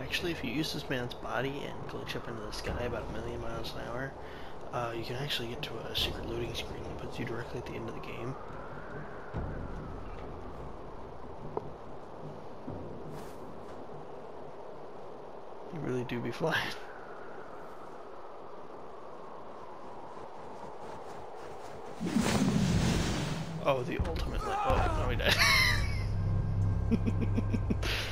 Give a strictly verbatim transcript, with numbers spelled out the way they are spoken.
actually, if you use this man's body and glitch up into the sky about a million miles an hour, uh, you can actually get to a secret loading screen that puts you directly at the end of the game. You really do be flying. Oh, the ultimate. Oh, no, he died.